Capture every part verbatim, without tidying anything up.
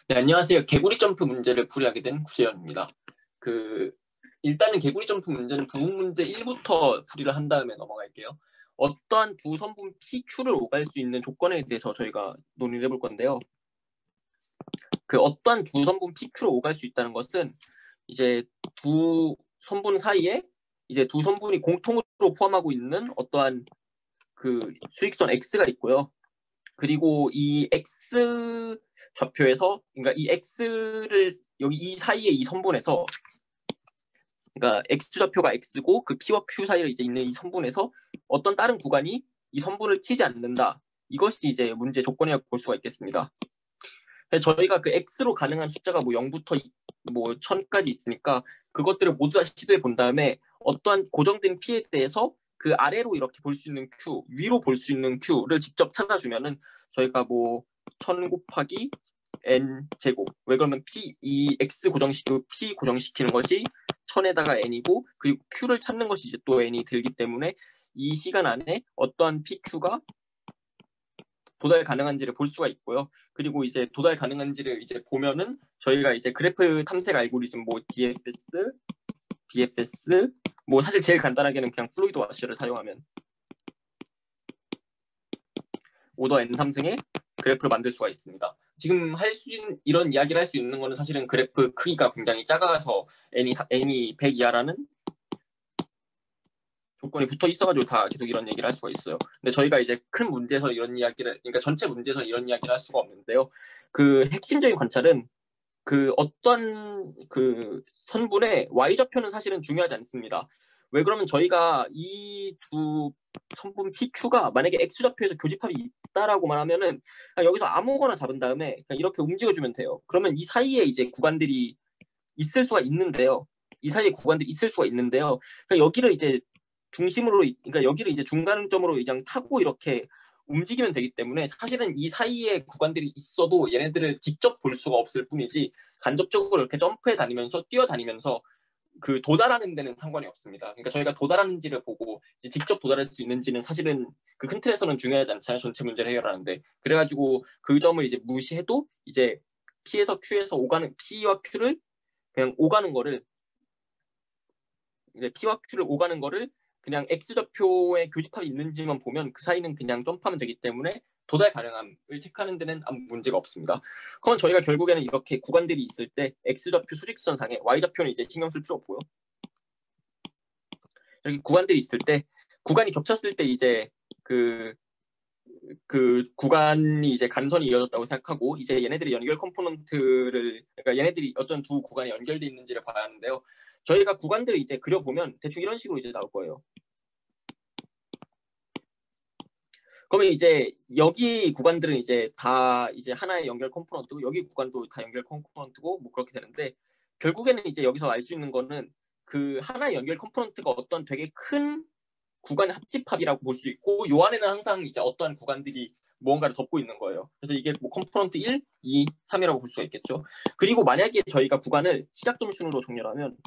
네, 안녕하세요. 개구리 점프 문제를 풀이하게 된 구재현입니다. 그 일단은 개구리 점프 문제는 부분 문제 일부터 풀이를 한 다음에 넘어갈게요. 어떠한 두 선분 피큐를 오갈 수 있는 조건에 대해서 저희가 논의를 해볼 건데요. 그 어떠한 두 선분 피큐를 오갈 수 있다는 것은 이제 두 선분 사이에 이제 두 선분이 공통으로 포함하고 있는 어떠한 그 수익선 X가 있고요. 그리고 이 X 좌표에서, 그러니까 이 X를 여기 이 사이에 이 선분에서, 그러니까 X 좌표가 X고 그 P와 Q 사이에 이제 있는 이 선분에서 어떤 다른 구간이 이 선분을 치지 않는다. 이것이 이제 문제 조건이라고 볼 수가 있겠습니다. 저희가 그 X로 가능한 숫자가 뭐 영부터 뭐 천까지 있으니까 그것들을 모두 다 시도해 본 다음에 어떠한 고정된 P에 대해서 그 아래로 이렇게 볼 수 있는 Q, 위로 볼 수 있는 Q를 직접 찾아주면은 저희가 뭐 천 곱하기 n 제곱, 왜 그러면 P, 이 X 고정시키고 P 고정시키는 것이 천에다가 n이고 그리고 Q를 찾는 것이 이제 또 n이 들기 때문에 이 시간 안에 어떠한 P, Q가 도달 가능한지를 볼 수가 있고요. 그리고 이제 도달 가능한지를 이제 보면은 저희가 이제 그래프 탐색 알고리즘 뭐 디에프에스, 비에프에스, 뭐 사실 제일 간단하게는 그냥 플루이드 와셔를 사용하면 오더 엔 삼승의 그래프를 만들 수가 있습니다. 지금 할 수 있는 이런 이야기를 할 수 있는 거는 사실은 그래프 크기가 굉장히 작아서 n이 n이 백 이하라는 조건이 붙어 있어가지고 다 계속 이런 얘기를 할 수가 있어요. 근데 저희가 이제 큰 문제에서 이런 이야기를, 그러니까 전체 문제에서 이런 이야기를 할 수가 없는데요. 그 핵심적인 관찰은 그 어떤 그 선분의 y-좌표는 사실은 중요하지 않습니다. 왜 그러면 저희가 이 두 선분 피큐가 만약에 x좌표에서 교집합이 있다라고만 하면은 여기서 아무거나 잡은 다음에 그냥 이렇게 움직여주면 돼요. 그러면 이 사이에 이제 구간들이 있을 수가 있는데요. 이 사이에 구간들이 있을 수가 있는데요. 그러니까 여기를 이제 중심으로, 그러니까 여기를 이제 중간점으로 그냥 타고 이렇게 움직이면 되기 때문에 사실은 이 사이에 구간들이 있어도 얘네들을 직접 볼 수가 없을 뿐이지 간접적으로 이렇게 점프해 다니면서 뛰어다니면서 그 도달하는 데는 상관이 없습니다. 그러니까 저희가 도달하는지를 보고 이제 직접 도달할 수 있는지는 사실은 그 큰 틀에서는 중요하지 않잖아요. 전체 문제를 해결하는데. 그래가지고 그 점을 이제 무시해도 이제 P에서 Q에서 오가는 P와 Q를 그냥 오가는 거를 이제 P와 Q를 오가는 거를 그냥 X좌표에 교집합이 있는지만 보면 그 사이는 그냥 점프하면 되기 때문에 도달 가능함을 체크하는 데는 아무 문제가 없습니다. 그러면 저희가 결국에는 이렇게 구간들이 있을 때 X좌표 수직선상에 Y좌표는 이제 신경 쓸 필요 없고요. 이렇게 구간들이 있을 때 구간이 겹쳤을 때 이제 그, 그 구간이 이제 간선이 이어졌다고 생각하고 이제 얘네들이 연결 컴포넌트를, 그러니까 얘네들이 어떤 두 구간이 연결돼 있는지를 봐야 하는데요. 저희가 구간들을 이제 그려보면 대충 이런 식으로 이제 나올 거예요. 그러면 이제 여기 구간들은 이제 다 이제 하나의 연결 컴포넌트고 여기 구간도 다 연결 컴포넌트고 뭐 그렇게 되는데 결국에는 이제 여기서 알 수 있는 거는 그 하나의 연결 컴포넌트가 어떤 되게 큰 구간의 합집합이라고 볼 수 있고 요 안에는 항상 이제 어떠한 구간들이 무언가를 덮고 있는 거예요. 그래서 이게 뭐 컴포넌트 일, 이, 삼이라고 볼 수가 있겠죠. 그리고 만약에 저희가 구간을 시작점 순으로 정렬하면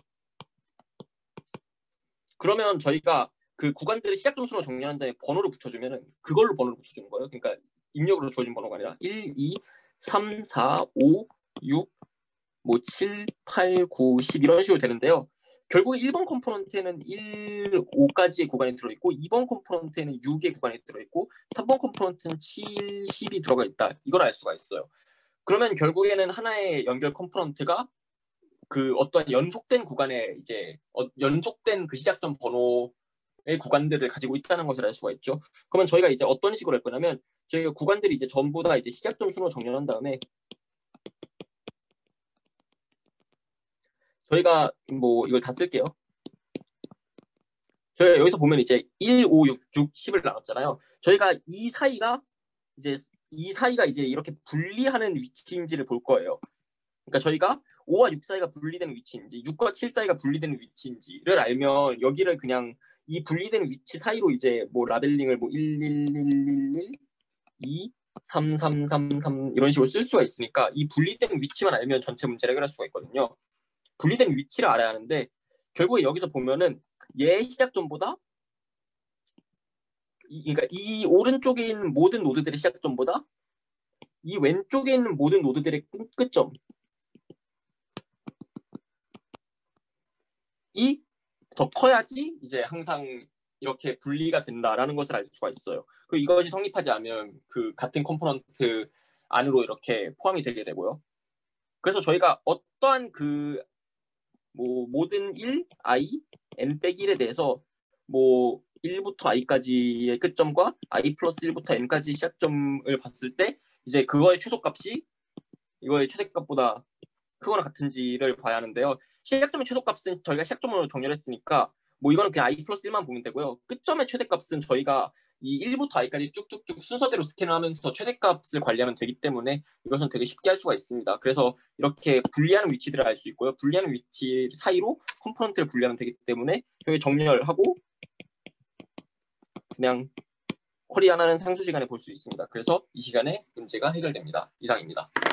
그러면 저희가 그 구간들을 시작점 순으로 정렬한 다음에 번호를 붙여주면 그걸로 번호를 붙여주는 거예요. 그러니까 입력으로 주어진 번호가 아니라 일, 이, 삼, 사, 오, 육, 뭐 칠, 팔, 구, 십 이런 식으로 되는데요. 결국 일 번 컴포넌트에는 일, 오까지의 구간이 들어있고 이 번 컴포넌트에는 육의 구간이 들어있고 삼 번 컴포넌트는 칠, 십이 들어가 있다. 이걸 알 수가 있어요. 그러면 결국에는 하나의 연결 컴포넌트가 그 어떤 연속된 구간에 이제 어, 연속된 그 시작점 번호의 구간들을 가지고 있다는 것을 알 수가 있죠. 그러면 저희가 이제 어떤 식으로 할 거냐면 저희가 구간들이 이제 전부 다 이제 시작점 순으로 정렬한 다음에 저희가 뭐 이걸 다 쓸게요. 저희가 여기서 보면 이제 일, 오, 육, 육, 십을 나눴잖아요. 저희가 이 사이가 이제 이 사이가 이제 이렇게 분리하는 위치인지를 볼 거예요. 그러니까 저희가 오와 육 사이가 분리되는 위치인지 육과 칠 사이가 분리되는 위치인지를 알면 여기를 그냥 이 분리되는 위치 사이로 이제 뭐 라벨링을 뭐 일, 일, 일, 일, 이, 삼, 삼, 삼, 삼 이런 식으로 쓸 수가 있으니까 이 분리된 위치만 알면 전체 문제를 해결할 수가 있거든요. 분리된 위치를 알아야 하는데 결국에 여기서 보면은 얘 시작점보다 이, 그러니까 이 오른쪽에 있는 모든 노드들의 시작점보다 이 왼쪽에 있는 모든 노드들의 끝, 끝점 이 더 커야지 이제 항상 이렇게 분리가 된다라는 것을 알 수가 있어요. 그리고 이것이 성립하지 않으면 그 같은 컴포넌트 안으로 이렇게 포함이 되게 되고요. 그래서 저희가 어떠한 그 뭐 모든 일, i, n 빼기 일에 대해서 뭐 일부터 i까지의 끝점과 i 플러스 일부터 n까지 시작점을 봤을 때 이제 그거의 최소값이 이거의 최대값보다 크거나 같은지를 봐야 하는데요. 시작점의 최소값은 저희가 시작점으로 정렬했으니까 뭐 이거는 그냥 i 플러스 일만 보면 되고요. 끝점의 최대값은 저희가 이 일부터 i까지 쭉쭉쭉 순서대로 스캔을 하면서 최대값을 관리하면 되기 때문에 이것은 되게 쉽게 할 수가 있습니다. 그래서 이렇게 분리하는 위치들을 알 수 있고요. 분리하는 위치 사이로 컴포넌트를 분리하면 되기 때문에 여기 정렬하고 그냥 쿼리 하나는 상수 시간에 볼 수 있습니다. 그래서 이 시간에 문제가 해결됩니다. 이상입니다.